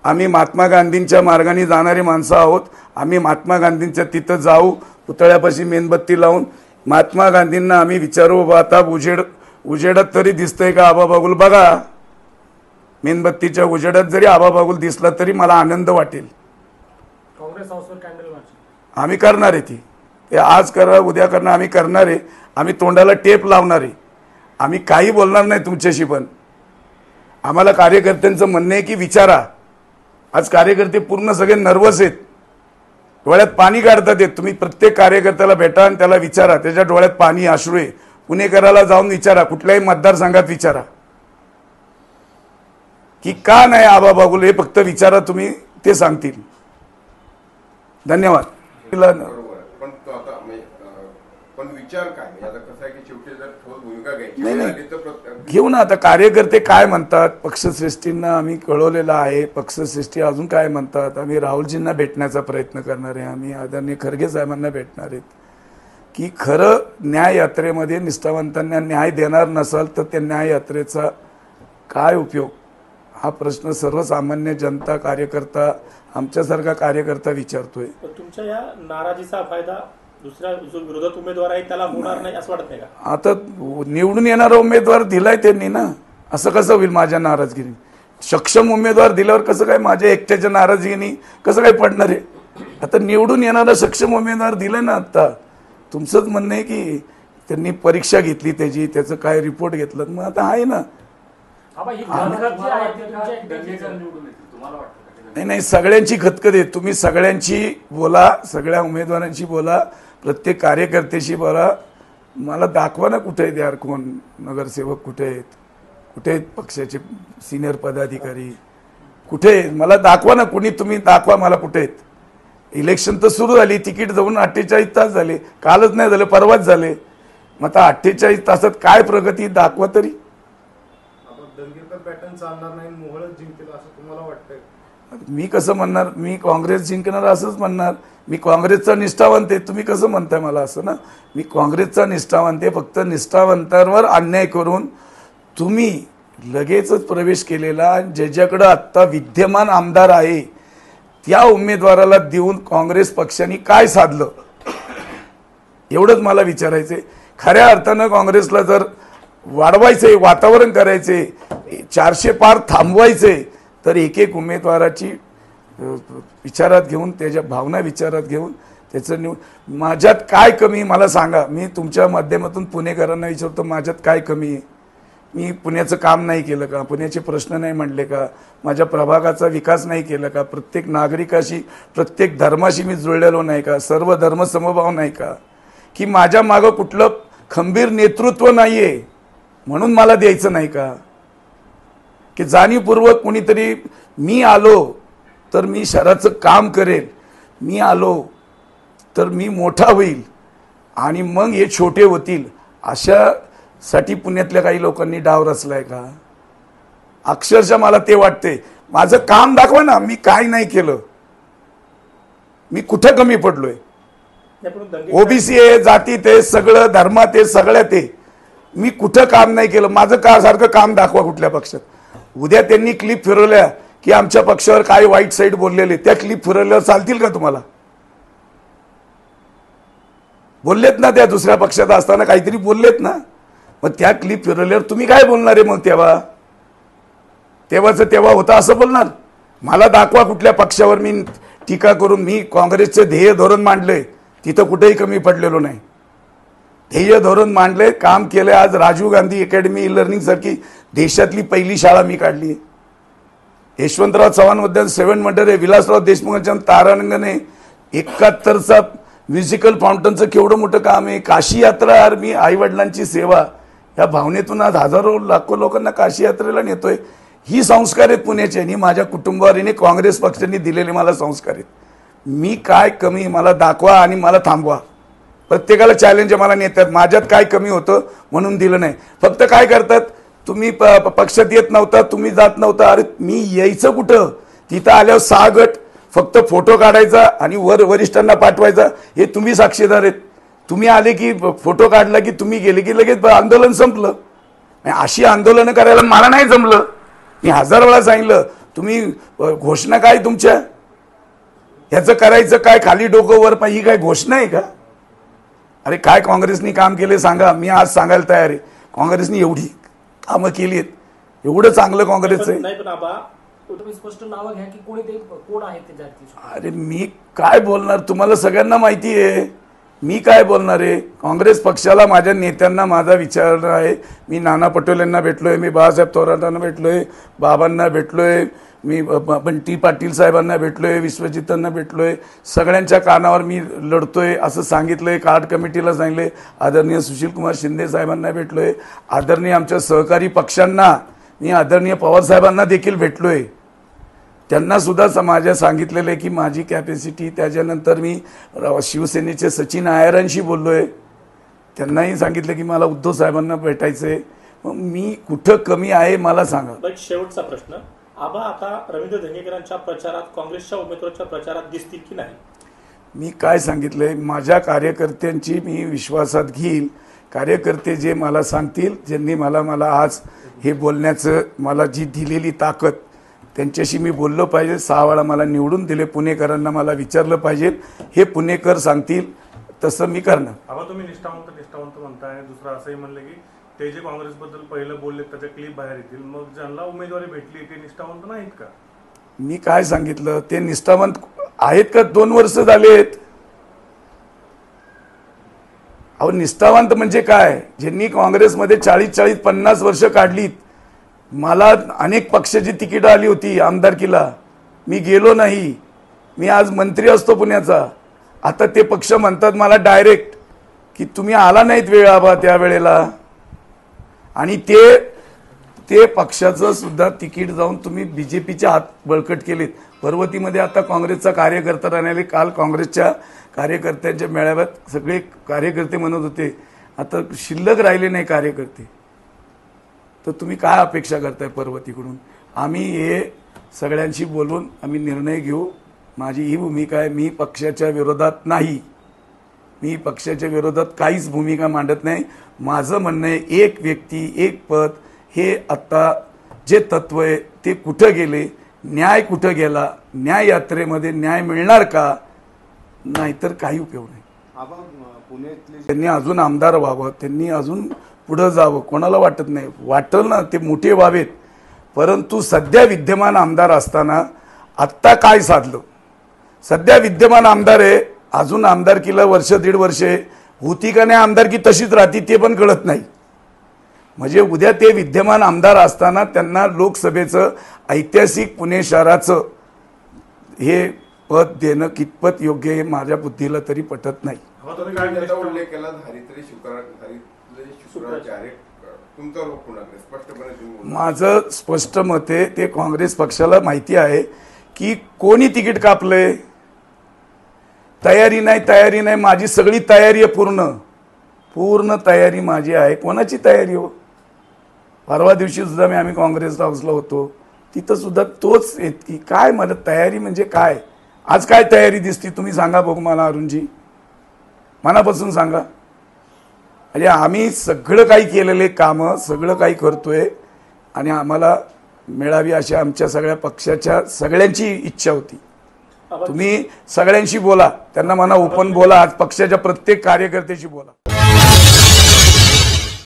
आम्ही महात्मा गांधींच्या मार्गाने जाणारी माणसं आहोत। आम्ही महात्मा गांधींच्या तिथं जाऊ, पुतळ्यापाशी मेणबत्ती लावून महात्मा गांधींना आम्ही विचारू, बाबा आता उजेडात तरी दिसतंय का आबा बागुल बघा, मेणबत्तीच्या उजेडात जरी आबा बागुल दिसला तरी मला आनंद वाटेल। काँग्रेस हाऊसवर कॅन्डल मार्च आम्ही करणार आहे, ते आज करा उद्या करणार, आम्ही करणार आहे। आम्ही तोंडाला टेप लावणार आहे, आम्ही काही बोलणार नाही तुमच्याशी। पण आम्हाला कार्यकर्त्यांचं म्हणणं आहे की विचारा। आज कार्यकर्ते पूर्ण सगळे नर्वस आहेत, डोळ्यात पाणी काढतात। तुम्ही प्रत्येक कार्यकर्त्याला भेटा आणि त्याला विचारा, त्याच्या डोळ्यात पाणी अश्रू आहे। पुणेकराला जाऊन विचारा, कुठल्याही मतदारसंघात विचारा की का नाही आबा बागुल, हे फक्त विचारा तुम्ही, ते सांगतील। धन्यवाद। पण विचार काय आता कसं आहे की शेवटी जर ठोस भूमिका नाही घ्यायची घेऊ ना। आता कार्यकर्ते काय म्हणतात, पक्षश्रेष्ठींना आम्ही कळवलेलं आहे, पक्षश्रेष्ठी अजून काय म्हणतात। आम्ही राहुलजींना भेटण्याचा प्रयत्न करणार आहे, आम्ही आदरणीय खरगे साहेबांना भेटणार आहेत की खरं न्याय यात्रेमध्ये निष्ठावंतांना न्याय देणार नसाल तर त्या न्याय यात्रेचा काय उपयोग, हा प्रश्न सर्वसामान्य जनता कार्यकर्ता आमच्यासारखा कार्यकर्ता विचारतोय। तुमच्या या नाराजीचा फायदा दुसऱ्या जो विरोधात उमेदवार आहे त्याला होणार नाही असं वाटत नाही का? आता निवडून येणारा उमेदवार दिलाय त्यांनी ना, असं कसं होईल माझ्या नाराजगिरी? सक्षम उमेदवार दिल्यावर कसं काय माझ्या एकट्याच्या नाराजगिरी कसं काय पडणार आहे? आता निवडून येणारा सक्षम उमेदवार दिलाय ना। आता तुमचंच म्हणणं आहे की त्यांनी परीक्षा घेतली त्याची, त्याचं काय रिपोर्ट घेतलं, मग आता आहे ना। नाही सगळ्यांची खतखत आहे, तुम्ही सगळ्यांची बोला, सगळ्या उमेदवारांची बोला, प्रत्येक कार्यकर्त्याशी बोला। मला दाखवा ना कुठे आहेत यार, कोण नगरसेवक कुठे आहेत, कुठे आहेत पक्षाचे सिनियर पदाधिकारी कुठे आहेत, मला दाखवा ना कुणी, तुम्ही दाखवा मला कुठे आहेत। इलेक्शन तर सुरू झाली, तिकीट जाऊन 48 तास झाले, कालच नाही झाले परवाच झाले, मग आता 48 तासात काय प्रगती दाखवा तरी। दंगेकर पॅटर्न चालणार नाही, मोहळच जिंकतील असं तुम्हाला वाटतंय? मी कसं म्हणणार, मी काँग्रेस जिंकणार असंच म्हणणार। मी काँग्रेसचा निष्ठावंत आहे, तुम्ही कसं म्हणताय मला असं ना? मी काँग्रेसचा निष्ठावंत आहे, फक्त निष्ठावंतांवर अन्याय करून तुम्ही लगेचच प्रवेश केलेला, ज्याच्याकडे आत्ता विद्यमान आमदार आहे त्या उमेदवाराला देऊन काँग्रेस पक्षाने काय साधलं, एवढंच मला विचारायचंय। खऱ्या अर्थानं काँग्रेसला जर वाढवायचंय, वातावरण करायचंय, 400 पार थांबवायचंय, तर एक एक उमेदवाराची विचारात घेऊन, त्याच्या भावना विचारात घेऊन त्याचं माझ्यात काय कमी मला सांगा। मी तुमच्या माध्यमातून पुणेकरांना विचारतो, माझ्यात काय कमी आहे? मी पुण्याचं काम नाही केलं का? पुण्याचे प्रश्न नाही मांडले का? माझ्या प्रभागाचा विकास नाही केला का? प्रत्येक नागरिकाशी, प्रत्येक धर्माशी मी जुळलेलो नाही का? सर्व धर्म समभाव नाही का? की माझ्या मागं कुठलं खंबीर नेतृत्व नाहीये म्हणून मला द्यायचं नाही का? की जाणीवपूर्वक कुणीतरी मी आलो तर मी शहराचं काम करेल, मी आलो तर मी मोठा होईल आणि मग हे छोटे होतील, अशासाठी पुण्यातल्या काही लोकांनी डाव रचलाय का? अक्षरशः मला ते वाटते। माझं काम दाखवा ना, मी काय नाही केलं, मी कुठं कमी पडलोय? ओबीसी आहे, जातीत आहे, सगळं धर्मात आहे, सगळ्यात आहे, मी कुठं काम नाही केलं? माझं का सारखं काम दाखवा कुठल्या पक्षात। उद्या त्यांनी क्लिप फिरवल्या की आमच्या पक्षावर काय वाईट साईड बोललेले, त्या क्लिप फिरवल्यावर चालतील का तुम्हाला? बोललेत ना, त्या दुसऱ्या पक्षात असताना काहीतरी बोललेत ना, मग त्या क्लिप फिरवल्यावर तुम्ही काय बोलणार आहे? मग तेव्हाच तेव्हा होता असं बोलणार? मला दाखवा कुठल्या पक्षावर मी टीका करून मी काँग्रेसचे ध्येय धोरण मांडले, तिथं कुठेही कमी पडलेलो नाही। ध्येय धोरण मांडले, काम केले। आज Rajiv Gandhi academy e learning सारखी देशातली पहिली शाळा मी काढली। यशवंतराव चव्हाण उद्यान 7 मंडर आहे, विलासराव देशमुखांच्या तारांगणे 71चा म्युझिकल फाउंटनचं केवढं मोठं काम आहे। काशी यात्रा, मी आई वडिलांची सेवा, या भावनेतून आज हजारो लाखो लोकांना काशी यात्रेला नेतोय। ही संस्कार आहेत पुण्याचे आणि माझ्या कुटुंबावरीने काँग्रेस पक्षाने दिलेले मला संस्कार आहेत। मी काय कमी मला दाखवा आणि मला थांबवा। प्रत्येकाला चॅलेंज आहे, मला नेत्यात माझ्यात काय कमी होतं म्हणून दिलं नाही। फक्त काय करतात तुम्ही, पक्षात येत नव्हता, तुम्ही जात नव्हता, अरे मी यायचं कुठं? तिथं आल्यावर 6 गट फक्त फोटो काढायचा आणि वरिष्ठांना पाठवायचा, हे तुम्ही साक्षीदार आहेत। तुम्ही आले की फोटो काढला की तुम्ही गेले की लगेच आंदोलन संपलं। अशी आंदोलनं करायला मला नाही जमलं। मी 1000 वेळा सांगितलं, तुम्ही घोषणा काय तुमच्या ह्याचं करायचं काय, खाली डोकं वर पाय, ही काय घोषणा आहे का? अरे काय काँग्रेसनी काम केले सांगा, मी आज सांगायला तयार आहे. काँग्रेसनी एवढी कामं केली आहेत, एवढं चांगलं काँग्रेसचं आहे. नाही पण आबा तुम्ही स्पष्ट नावं घ्या की कोणी ते कोण आहेत ते जाती. अरे मी काय बोलणार, तुम्हाला सगळ्यांना माहिती आहे. मी काय बोलणार आहे? काँग्रेस पक्षाला, माझ्या नेत्यांना माझा विचार आहे. मी नाना पटोलेंना भेटलोय, मी बाळासाहेब थोरातांना भेटलोय, बाबांना भेटलोय, मी बंटी पाटील साहेबांना भेटलोय, विश्वजितांना भेटलोय. सगळ्यांच्या कानावर मी लढतोय असं सांगितलंय. कार्ड कमिटीला सांगितले. आदरणीय सुशीलकुमार शिंदे साहेबांना भेटलोय. आदरणीय आमच्या सहकारी पक्षांना, मी आदरणीय पवारसाहेबांना देखील भेटलोय. त्यांना सुद्धा माझ्या सांगितलेलं आहे की माझी कॅपॅसिटी. त्याच्यानंतर मी शिवसेनेचे सचिन आयरांशी बोललोय, त्यांनाही सांगितलं की मला उद्धव साहेबांना भेटायचं आहे. मग मी कुठं कमी आहे मला सांगा. एक शेवटचा प्रश्न, आबा आता रवींद्र धंगेकरांच्या प्रचारात, काँग्रेसच्या उमेदवाराच्या प्रचारात दिसतील की नाही? मी काय सांगितलंय, माझ्या कार्यकर्त्यांची मी विश्वासात घेईल. कार्यकर्ते जे मला सांगतील, ज्यांनी मला आज हे बोलण्याचं मला जी दिलेली ताकद, त्यांच्याशी मी बोललो पाहिजे. 6 वेळा मला निवडून दिले. पुणेकरांना मला विचारलं पाहिजे, हे पुणेकर सांगतील तसं मी करणार. आबा तुम्ही निष्ठावंत म्हणताय. दुसरं असंही म्हणलं की ते जे काँग्रेसबद्दल पहिलं बोलले त्याच्या क्लिप बाहेर येतील, मग ज्यांना उमेदवारी भेटली ते निष्ठावंत नाहीत का? मी काय सांगितलं, ते निष्ठावंत आहेत का? 2 वर्ष झालेत. अहो निष्ठावंत म्हणजे काय? ज्यांनी काँग्रेसमध्ये 40-50 वर्ष काढलीत. मला अनेक पक्षाची तिकीट आली होती आमदारकीला, मी गेलो नाही. मी आज मंत्री असतो पुण्याचा. आता ते पक्ष म्हणतात मला डायरेक्ट की तुम्ही आला नाहीत वेळ आबा त्या वेळेला. आणि ते पक्षाचं सुद्धा तिकीट जाऊन तुम्ही बीजेपीच्या हात बळकट केलेत. पर्वतीमध्ये आता काँग्रेसचा कार्यकर्ता राहिलेले. काल काँग्रेसच्या कार्यकर्त्यांच्या मेळाव्यात सगळे कार्यकर्ते म्हणत होते आता शिल्लक राहिले नाही कार्यकर्ते. तर तुम्ही काय अपेक्षा करताय पर्वतीकडून? आम्ही हे सगळ्यांशी बोलून आम्ही निर्णय घेऊ. माझी ही भूमिका आहे. मी पक्षाच्या विरोधात नाही, मी पक्षाच्या विरोधात काहीच भूमिका मांडत नाही. माझं म्हणणं आहे, एक व्यक्ती एक पद हे आत्ता जे तत्व आहे ते कुठं गेले, न्याय कुठं गेला, न्याय यात्रेमध्ये न्याय मिळणार का? नाहीतर काही उपयोग नाही. त्यांनी अजून आमदार व्हावं, त्यांनी अजून पुढं जावं, कोणाला वाटत नाही. वाटल ना ते मोठे व्हावेत. परंतु सध्या विद्यमान आमदार असताना आत्ता काय साधलं? सध्या विद्यमान आमदार आहे, अजून आमदारकीला 1-1.5 वर्षे होती का नाही आमदारकी तशीच राहती ते पण कळत नाही. म्हणजे उद्या ते विद्यमान आमदार असताना त्यांना लोकसभेचं ऐतिहासिक पुणे शहराचं हे पद देणं कितपत योग्य हे माझ्या बुद्धीला तरी पटत नाही. उल्लेख केला धारित्री शुक्राचार्य, तुमचा रोग कोणाकडे स्पष्टपणे तुम्ही? माझं स्पष्ट मत आहे, ते काँग्रेस पक्षाला माहिती आहे की कोणी तिकीट कापलंय. तयारी नाही, माझी सगळी तयारी आहे. पूर्ण तयारी माझी आहे. कोणाची तयारी हो? परवा दिवशी सुद्धा आम्ही काँग्रेस हाऊसला होतो, तिथं सुद्धा तोच येत की काय मला तयारी म्हणजे काय? आज काय तयारी दिसती तुम्ही सांगा बघू मला अरुणजी, मनापासून सांगा. म्हणजे आम्ही सगळं काही केलेले कामं सगळं काही करतोय आणि आम्हाला मिळावी अशी आमच्या सगळ्या पक्षाच्या सगळ्यांची इच्छा होती. तुम्ही सगळ्यांशी बोला, त्यांना म्हणा ओपन बोला. आज पक्षाच्या प्रत्येक कार्यकर्त्याशी बोला.